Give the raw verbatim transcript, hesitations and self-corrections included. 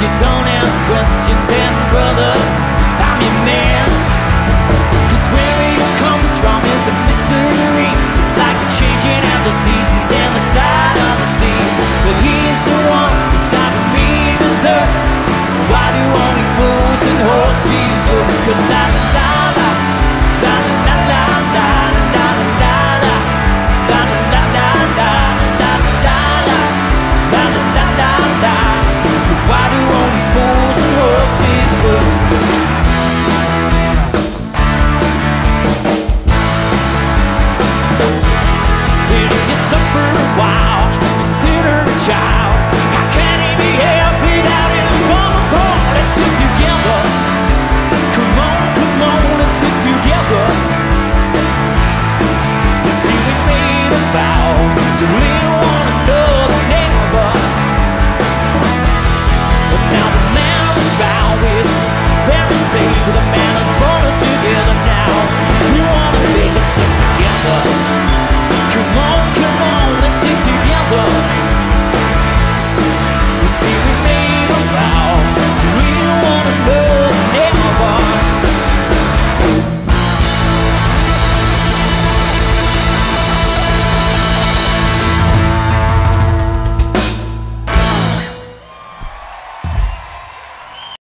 you don't ask questions, and brother, I'm your man. Cause where he comes from is a mystery. It's like the changing of the seasons and the tide of the sea. But he's the one beside me berserk. Why do only fools and horses look good? La la la la, la la la la, la la la la, la la la la, la la la la, la la la la. So why do only fools and horses look good? Did you suffer a while? Consider a child. How can he be happy out in his mama car? Let's sit together. Come on, come on, let's sit together. You see, we made a vow to leave one another never. But now the marriage vow is very safe with a